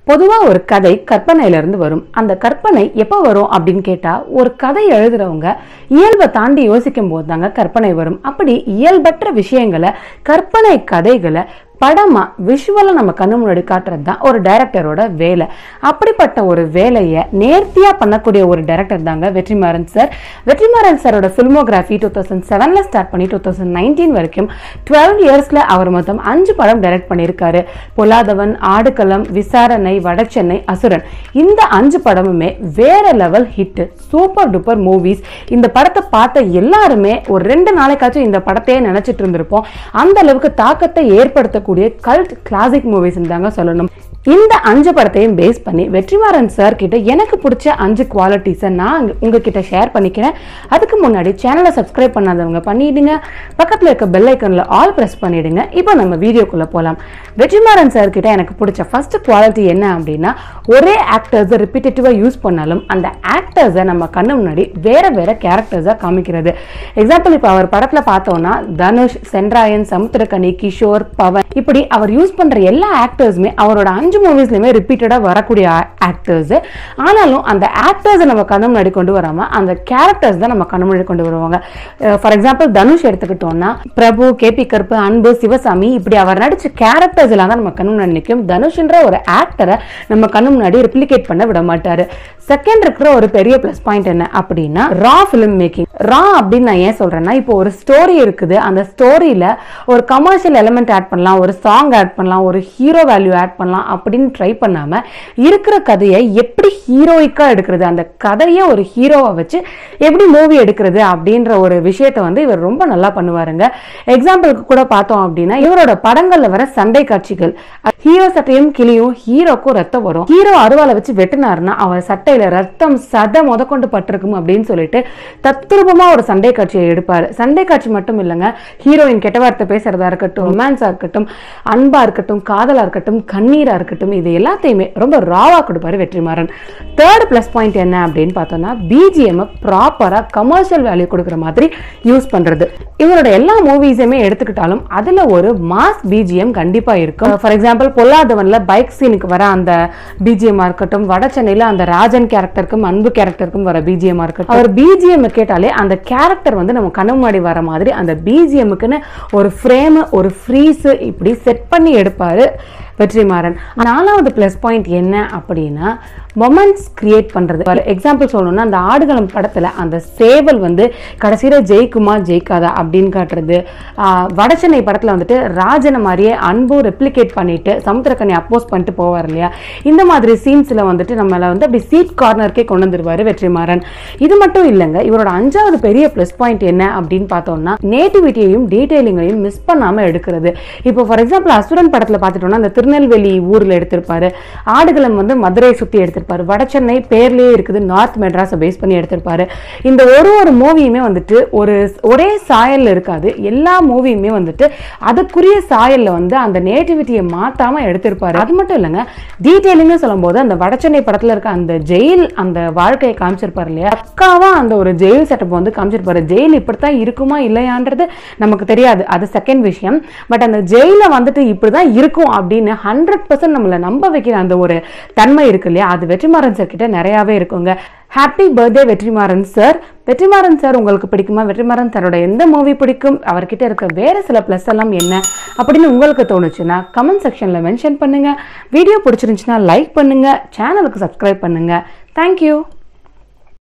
பொதுவா ஒரு கதை கற்பனையில இருந்து வரும். அந்த கற்பனை எப்ப வரும் அப்படின்னு கேட்டா, ஒரு கதை எழுதுறவங்க இயல்பை தாண்டி யோசிக்கும் போது தாங்க கற்பனை வரும். அப்படி இயல்பற்ற விஷயங்களை, கற்பனை கதைகளை படமா விஷுவலா நம்ம கண்ணு முன்னாடி காட்டுறது தான் ஒரு டைரக்டரோட வேலை. அப்படிப்பட்ட ஒரு வேலையை நேர்த்தியா பண்ணக்கூடிய ஒரு டைரக்டர் தாங்க வெற்றிமாறன் சார். வெற்றிமாறன் சாரோட ஃபில்மோகிராஃபி 2007ல ஸ்டார்ட் பண்ணி 2019 வரைக்கும் 12 இயர்ஸ்ல அவர் மொத்தம் 5 படம் டைரக்ட் பண்ணியிருக்காரு. பொல்லாதவன், ஆடுகளம், விசாரணை, வடச்சென்னை, அசுரன், இந்த 5 படமுமே வேற level hit, super duper movies. இந்த படத்தை பார்த்த எல்லாருமே ஒரு 2 நாளைக்காச்சும் இந்த படத்தையே நினைச்சிட்டு இருந்திருப்போம். அந்த அளவுக்கு தாக்கத்தை ஏற்படுத்த கல்ட் கிளாசிக் மூவிஸ் தாங்க சொல்லணும். இந்த 5 படத்தையும் பேஸ் பண்ணி வெற்றிமாறன் சார் கிட்ட எனக்கு பிடிச்ச 5 குவாலிட்டிஸை நான் உங்ககிட்ட ஷேர் பண்ணிக்கிறேன். அதுக்கு முன்னாடி சேனலை சப்ஸ்கிரைப் பண்ணாதவங்க பண்ணிடுங்க, பக்கத்தில் இருக்க பெல் ஐக்கன்ல ஆல் பிரஸ் பண்ணிடுங்க. இப்போ நம்ம வீடியோக்குள்ள போலாம். வெற்றிமாறன் சார் கிட்ட எனக்கு பிடிச்ச ஃபர்ஸ்ட் குவாலிட்டி என்ன அப்படின்னா, ஒரே ஆக்டர்ஸை ரிப்பீட்டேட்டிவா யூஸ் பண்ணாலும் அந்த ஆக்டர்ஸை நம்ம கண்ணு முன்னாடி வேற வேற கேரக்டர்ஸா காமிக்கிறது. எக்ஸாம்பிள், இப்போ அவர் படத்துல பார்த்தோம்னா தனுஷ், சென்ராயன், சமுத்திரக்கனி, கிஷோர், பவன், இப்படி அவர் யூஸ் பண்ற எல்லா ஆக்டர்ஸுமே அவரோட 5 மூவிஸ்லயுமே ரிப்பீட்டடா வரக்கூடிய ஆக்டர்ஸ். ஆனாலும் அந்த ஆக்டர்ஸ் நம்ம கண்ணு முன்னாடி கொண்டு வராம அந்த கேரக்டர்ஸ் தான் நம்ம கண்ணு முன்னாடி கொண்டு வருவாங்க. ஃபார் எக்ஸாம்பிள், தனுஷ் எடுத்துக்கிட்டோம்னா பிரபு, கேபி கருப்பு, அன்பு, சிவசாமி, இப்படி அவர் நடிச்ச கேரக்டர்ஸ் எல்லாம் தான் நம்ம கண்ணு முன்னாடி நிற்கும். தனுஷ்ன்ற ஒரு ஆக்டரை நம்ம கண்ணு முன்னாடி ரெப்ளிகேட் பண்ண விட மாட்டாரு. செகண்ட் இருக்கிற ஒரு பெரிய பிளஸ் பாயிண்ட் என்ன அப்படின்னா, ரா ஃபிலிம் மேக்கிங். ரா அப்படின்னு நான் ஏன் சொல்றேன்னா, இப்போ ஒரு ஸ்டோரி இருக்குது, அந்த ஸ்டோரியில ஒரு கமர்ஷியல் எலிமெண்ட் ஆட் பண்ணலாம், ஒரு சாங் ஆட் பண்ணலாம், ஒரு ஹீரோ வேல்யூ ஆட் பண்ணலாம் அப்படின்னு ட்ரை பண்ணாம இருக்கிற கதையை எப்படி ஹீரோயிக்கா எடுக்கிறது, அந்த கதையை ஒரு ஹீரோவை வச்சு எப்படி மூவி எடுக்கிறது அப்படின்ற ஒரு விஷயத்தை இவர் ரொம்ப நல்லா பண்ணுவாருங்க. எக்ஸாம்பிளுக்கு கூட பார்த்தோம் அப்படின்னா, இவரோட படங்கள்ல வர சண்டை காட்சிகள், ஹீரோ சட்டையும் கிளியும் ஹீரோக்கும் ரத்தம் வரும். ஹீரோ அருவாலை வச்சு வெட்டினாருன்னா அவர் சட்டையில ரத்தம் சதை முதற்கொண்டு பட்டிருக்கும் அப்படின்னு சொல்லிட்டு தத்ரூபமா ஒரு சண்டை காட்சியை எடுப்பாரு. சண்டை காட்சி மட்டும் இல்லைங்க, ஹீரோயின் கெட்ட வார்த்தை பேசுறதா இருக்கட்டும், ரொமான்ஸா இருக்கட்டும், அன்பா இருக்கட்டும், காதலா இருக்கட்டும், கண்ணீரா இருக்கட்டும், இது எல்லாத்தையுமே ரொம்ப ராவா கொடுப்பாரு வெற்றிமாறன். தேர்ட் பிளஸ் பாயிண்ட் என்ன அப்படின்னு பார்த்தோம்னா, பிஜிஎம் ப்ராப்பரா கமர்ஷியல் வேல்யூ கொடுக்குற மாதிரி யூஸ் பண்றது. இவரோட எல்லா மூவிஸுமே எடுத்துக்கிட்டாலும் அதுல ஒரு மாஸ் பிஜிஎம் கண்டிப்பா இருக்கும். ஃபார் எக்ஸாம்பிள், பொல்லாதவன்ல பைக் சீனுக்கு வர அந்த பிஜிஎம் இருக்கட்டும், வடச்சென்னையில அந்த ராஜன் கேரக்டருக்கும் அன்பு கேரக்டருக்கும் வர பிஜிஎம் இருக்கட்டும், அவர் பிஜிஎம் கேட்டாலே அந்த கேரக்டர் நம்ம கண்ணு முன்னாடி வர மாதிரி அந்த பிஜிஎம்க்குன்னு ஒரு ஃப்ரேம், ஒரு ஃப்ரீஸ் இப்படி செட் பண்ணி எடுப்பாரு வெற்றிமாறன். 4வது பிளஸ் பாயிண்ட் என்ன அப்படின்னா, மொமெண்ட்ஸ் கிரியேட் பண்றது. எக்ஸாம்பிள் சொல்லணும்னா, அந்த ஆடுகளம் படத்துல அந்த சேவல் கடைசியில ஜெயிக்குமா ஜெயிக்காதா அப்படின்னு காட்டுறது. வடச்சென்னை படத்துல ராஜனை மாதிரியே அன்பு ரெப்ளிகேட் பண்ணிட்டு சமுத்திரக்கனி அப்போஸ் பண்ணிட்டு போவார் இல்லையா, இந்த மாதிரி சீன்ஸ்ல நம்மள அப்படி சீட் கார்னருக்கே கொண்டு வந்துருவாரு வெற்றிமாறன். இது மட்டும் இல்லைங்க, இவரோட 5வது பெரிய பிளஸ் பாயிண்ட் என்ன அப்படின்னு பார்த்தோம்னா, நேட்டிவிட்டியையும் டீடைலிங்கையும் மிஸ் பண்ணாம எடுக்கிறது. இப்போ ஃபார் எக்ஸாம்பிள், அசுரன் படத்துல பார்த்துட்டோம்னா அந்த திருநெல்வேலி ஊர்ல எடுத்திருப்பாரு, ஆடுகளம் மதுரை சுத்தி எடுத்திருப்பாரு, வடச்சென்னை பேர்லயே இருக்குது, நார்த் மெட்ராஸை பேஸ் பண்ணி எடுத்திருப்பாரு. இந்த ஒரு மூவியுமே ஒரே சாயல்ல இருக்காது. எல்லா மூவியுமே அதுக்குரிய சாயல்ல அந்த நேட்டிவிட்டியை மாத்தாம எடுத்திருப்பாரு. அது மட்டும் இல்லைங்க, டீடைலிங் சொல்லும் போது அந்த வடச்சென்னை படத்துல இருக்க அந்த ஜெயில், அந்த வாழ்க்கையை காமிச்சிருப்பாரு இல்லையா, பக்காவா அந்த ஒரு ஜெயில் செட்டப் காமிச்சிருப்பாரு. ஜெயில் இப்படித்தான் இருக்குமா இல்லையான்றது நமக்கு தெரியாது, அது செகண்ட் விஷயம். பட் அந்த ஜெயில இப்படிதான் இருக்கும் அப்படின்னு 100% நம்மள நம்ப வைக்கிற அந்த ஒரு தன்மை இருக்கு இல்லையா, அது வெற்றிமாறன் சார் கிட்ட நிறையவே இருக்குங்க. Happy birthday Vetrimaaran sir. Vetrimaaran sir உங்களுக்கு பிடிக்குமா? வெற்றிமாறன் சாரோட எந்த மூவி பிடிக்கும்? அவர்கிட்ட இருக்க வேற சில பிளஸ் எல்லாம் என்ன அப்படின்னு உங்களுக்கு தோணுச்சுன்னா கமெண்ட் செக்ஷன்ல மென்ஷன் பண்ணுங்க. வீடியோ பிடிச்சிருந்துச்சுன்னா லைக் பண்ணுங்க, சேனலுக்கு சப்ஸ்கிரைப் பண்ணுங்க. தேங்க்யூ.